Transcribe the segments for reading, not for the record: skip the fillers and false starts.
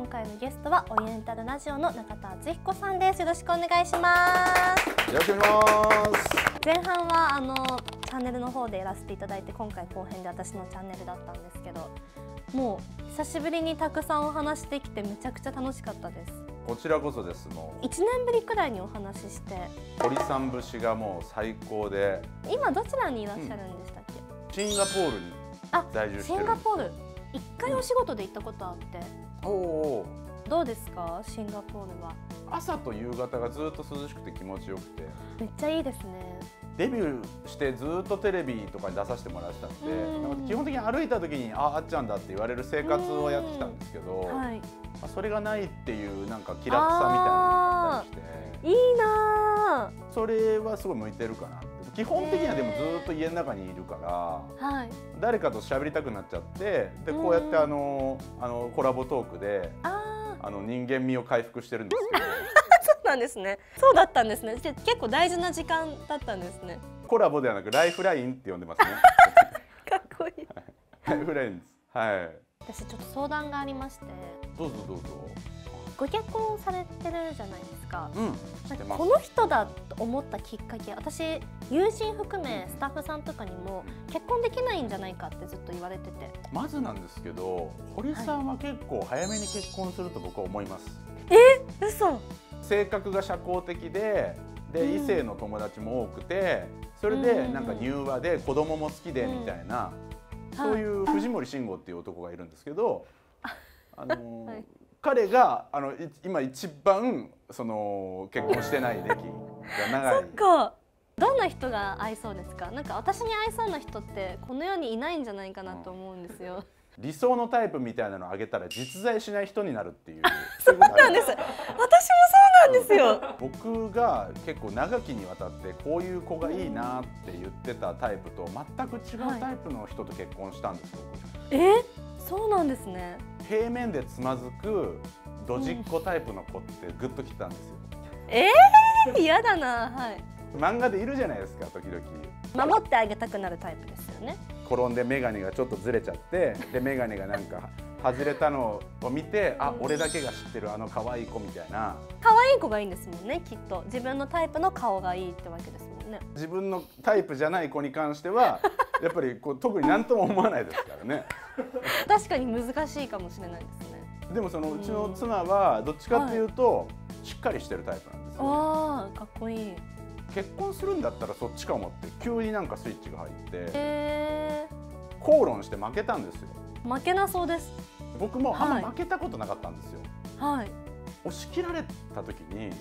回のゲストはオリエンタルラジオの中田敦彦さんです。よろしくお願いします。 よろしくお願いします。 前半はチャンネルの方でやらせていただいて、今回後編で私のチャンネルだったんですけど、もう久しぶりにたくさんお話できてめちゃくちゃ楽しかったです。 こちらこそです。もう 1年ぶりくらいにお話しして、 堀さん節がもう最高で。 今どちらにいらっしゃるんでしたっけ？ シンガポールに在住してるんです。 シンガポール1回お仕事で行ったことあって、 おお。 どうですかシンガポールは？ 朝と夕方がずっと涼しくて気持ちよくて、 めっちゃいいですね。 デビューしてずっとテレビとかに出させてもらってたんで、なんか基本的に歩いた時にあっちゃんだって言われる生活をやってきたんですけど、 はい、 それがないっていうなんか気楽さみたいなのがあったりして、 いいなー。それはすごい向いてるかな。基本的にはでもずっと家の中にいるから、はい、誰かと喋りたくなっちゃって、でこうやってコラボトークで人間味を回復してるんですけど。 そうなんですね。そうだったんですね。結構大事な時間だったんですね。 コラボではなくライフラインって呼んでますね。 かっこいい。 ライフラインです。はい。 私ちょっと相談がありまして。 どうぞどうぞ。 ご結婚されてるじゃないですか。 うん。知ってます。 この人だと思ったきっかけ、私友人含めスタッフさんとかにも結婚できないんじゃないかってずっと言われてて。 まずなんですけど、堀さんは結構早めに結婚すると僕は思います。 嘘。 性格が社交的で、異性の友達も多くて、それでなんか柔和で子供も好きでみたいな、そういう藤森慎吾っていう男がいるんですけど、彼が今一番結婚してない歴が長い。 そっか。どんな人が合いそうですか？なんか私に合いそうな人ってこの世にいないんじゃないかなと思うんですよ。 理想のタイプみたいなのをあげたら実在しない人になるっていう。 そうなんです。私もそうなんですよ。 僕が結構長きにわたってこういう子がいいなって言ってたタイプと全く違うタイプの人と結婚したんですよ。 そうなんですね。 平面でつまずくドジっ子タイプの子ってグッときたんですよ。 嫌だな。はい。 漫画でいるじゃないですか、時々。 守ってあげたくなるタイプですよね。 転んで眼鏡がちょっとずれちゃって、で眼鏡がなんか外れたのを見て、あ、俺だけが知ってる可愛い子みたいな。 可愛い子がいいんですもんね、きっと。自分のタイプの顔がいいってわけですもんね。 自分のタイプじゃない子に関してはやっぱり特に何とも思わないですからね。 確かに難しいかもしれないですね。 でもうちの妻はどっちかっていうと、しっかりしてるタイプなんですよ。 ああ、かっこいい。 結婚するんだったらそっちかもって急になんかスイッチが入って、口論して負けたんですよ。 負けなそうです。 僕もあんま負けたことなかったんですよ。 はい。 押し切られた時に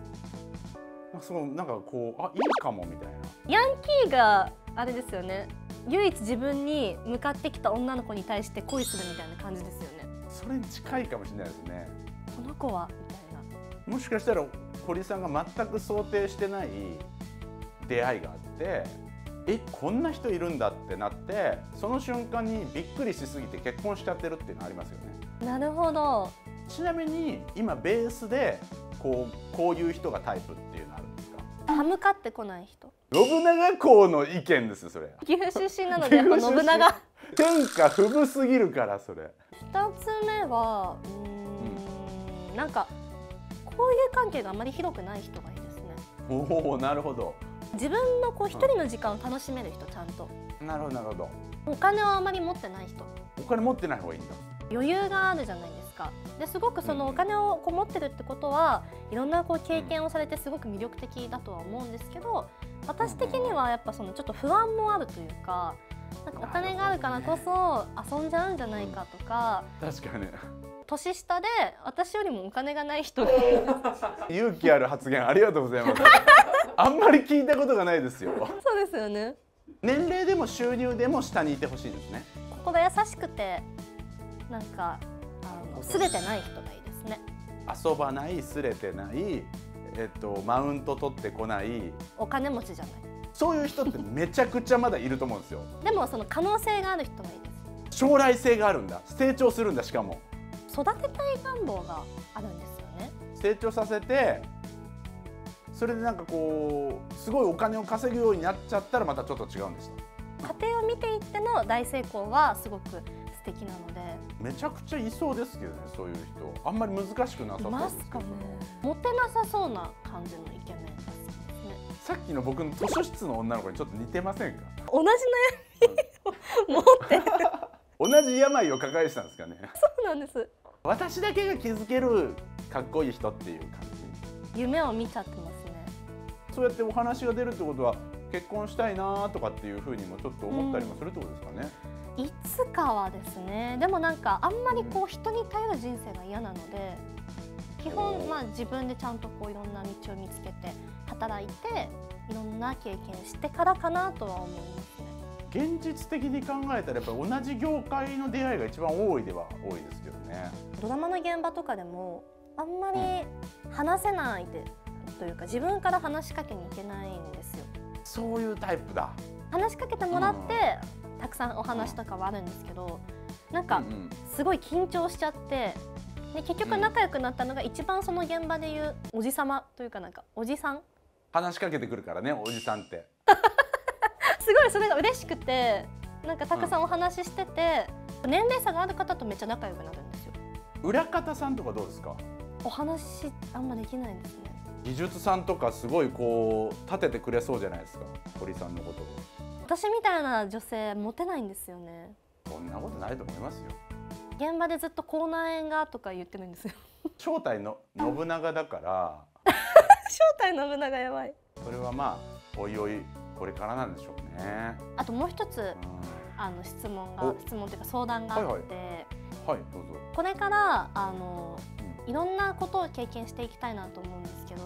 なんかこう、あ、いいかもみたいな。 ヤンキーがあれですよね。唯一自分に向かってきた女の子に対して恋するみたいな感じですよね。 それに近いかもしれないですね。 この子はみたいな。 もしかしたら堀さんが全く想定してない出会いがあって、こんな人いるんだってなって、その瞬間にびっくりしすぎて結婚しちゃってるっていうのありますよね。 なるほど。 ちなみに今ベースでこういう人がタイプっていうのあるんですか？ 歯向かってこない人。 信長公の意見ですよ、それ。 岐阜出身なのでやっぱ信長。 天下不武すぎるからそれ。 2つ目はなんか交友関係があまり広くない人がいいですね。 おお、なるほど。 自分の一人の時間を楽しめる人、ちゃんと。 なるほどなるほど。 お金はあまり持ってない人。 お金持ってない方がいいんだ。 余裕があるじゃないですか。ですごくそのお金を持ってるってことはいろんな経験をされてすごく魅力的だとは思うんですけど、私的にはやっぱちょっと不安もあるというか、なんかお金があるからこそ遊んじゃうんじゃないかとか。 確かに。 年下で私よりもお金がない人が勇気ある発言ありがとうございます。あんまり聞いたことがないですよ。 そうですよね。 年齢でも収入でも下にいてほしいですね。 心優しくてなんかすれてない人がいいですね。 遊ばない、すれてない、マウント取ってこない、 お金持ちじゃない。 そういう人ってめちゃくちゃまだいると思うんですよ。 でもその可能性がある人がいいです。 将来性があるんだ。成長するんだ。しかも育てたい願望があるんですよね。 成長させて、それでなんかすごいお金を稼ぐようになっちゃったらまたちょっと違うんですよ。 家庭を見ていっての大成功はすごく素敵なので。 めちゃくちゃいそうですけどね、そういう人。あんまり難しくなさそうですけど。いますかね。モテなさそうな感じのイケメンが好きですね。 さっきの僕の図書室の女の子にちょっと似てませんか？ 同じ悩みを持ってる同じ病を抱えてたんですかね。 そうなんです。 私だけが気づけるかっこいい人っていう感じ。夢を見ちゃってますね。 そうやってお話が出るってことは結婚したいなとかっていうふうにもちょっと思ったりもするってことですかね。 いつかはですね。でもなんかあんまりこう人に頼る人生が嫌なので、基本まあ自分でちゃんとこういろんな道を見つけて働いていろんな経験してからかなとは思いますね。 現実的に考えたらやっぱり同じ業界の出会いが一番多いでは多いですけどね。 ドラマの現場とかでもあんまり話せないでというか自分から話しかけに行けないんですよ。 そういうタイプだ。 話しかけてもらって、たくさんお話とかはあるんですけど、なんかすごい緊張しちゃって、で結局仲良くなったのが一番その現場でいうおじさまというかなんかおじさん。 話しかけてくるからね、おじさんって。 すごいそれが嬉しくて、なんかたくさんお話ししてて、年齢差がある方とめっちゃ仲良くなるんですよ。 裏方さんとかどうですか？ お話あんまできないですね。 技術さんとかすごいこう立ててくれそうじゃないですか、堀さんのことを。 私みたいな女性モテないんですよね。 そんなことないと思いますよ。 現場でずっと口内炎がとか言ってるんですよ。 正体の信長だから正体信長やばい。 それはまあおいおいこれからなんでしょうね。 あともう一つ、質問というか相談があって、 はい、どうぞ。 これからいろんなことを経験していきたいなと思うんですけど、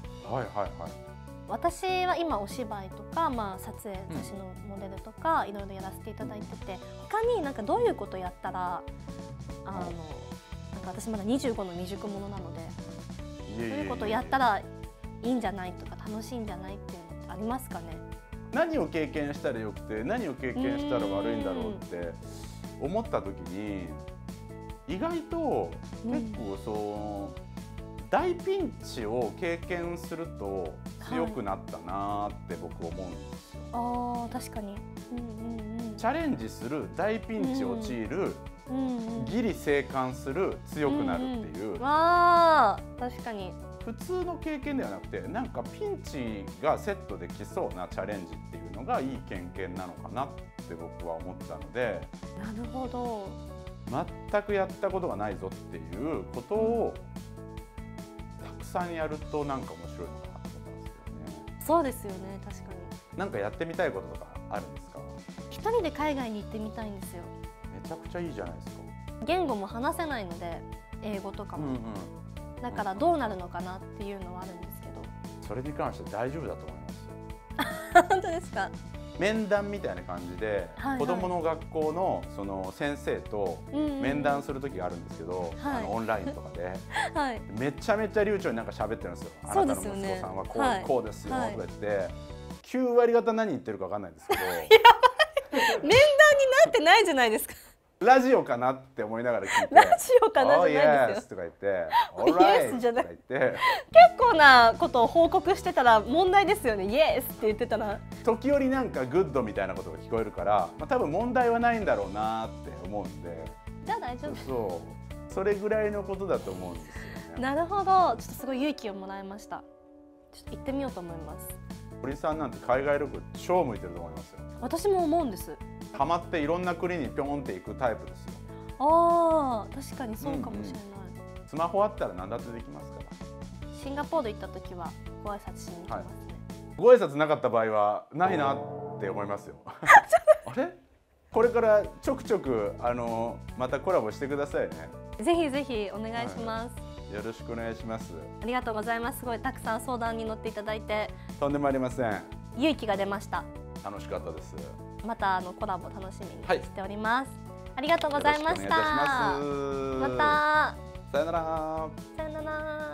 私は今お芝居とか、撮影雑誌のモデルとかいろいろやらせていただいてて、他になんかどういうことやったらなんか私まだ25の未熟者なので、どういうことやったらいいんじゃないとか楽しいんじゃないっていうのってありますかね？ 何を経験したらよくて何を経験したら悪いんだろうって思った時に、意外と結構大ピンチを経験すると強くなったなって僕思うんですよ。 ああ、確かに。 チャレンジする、大ピンチを陥る、ギリ生還する、強くなるっていう。 ああ、確かに。 普通の経験ではなくて、なんかピンチがセットできそうなチャレンジっていうのがいい経験なのかなって僕は思ったので。 なるほど。 全くやったことがないぞっていうことをたくさんやるとなんか面白いのかなと思ったんですけどね。 そうですよね、確かに。 なんかやってみたいこととかあるんですか？ 一人で海外に行ってみたいんですよ。 めちゃくちゃいいじゃないですか。 言語も話せないので、英語とかも。だからどうなるのかなっていうのはあるんですけど。 それに関して大丈夫だと思いますよ。本当ですか？ 面談みたいな感じで、子どもの学校のその先生と面談する時があるんですけど、オンラインとかで、めちゃめちゃ流暢になんか喋ってるんですよ。あなたの息子さんはこうですよとか言って、9割方何言ってるか分かんないんですけど。 面談になってないじゃないですか。 ラジオかなって思いながら聞いて、 ラジオかなじゃないですよ。 とか言って、オーライとか言って、 結構なことを報告してたら問題ですよね。イエスって言ってたら。 時折なんかグッドみたいなことが聞こえるから、多分問題はないんだろうなって思うんで。 じゃあ大丈夫。 そう、それぐらいのことだと思うんですよね。 なるほど、ちょっとすごい勇気をもらいました。ちょっと行ってみようと思います。 堀さんなんて海外旅行超向いてると思いますよ。 私も思うんです。 ハマっていろんな国にピョンって行くタイプですよ。 ああ、確かにそうかもしれない。 スマホあったら何だってできますから。 シンガポール行った時はご挨拶しに行きますね。 ご挨拶なかった場合はないなって思いますよ。あれ？これからちょくちょくまたコラボしてくださいね。 ぜひぜひお願いします。 よろしくお願いします。 ありがとうございます。すごいたくさん相談に乗っていただいて。 とんでもありません。 勇気が出ました。 楽しかったです。 またコラボ楽しみにしております。ありがとうございました。また。 さよなら。 さよなら。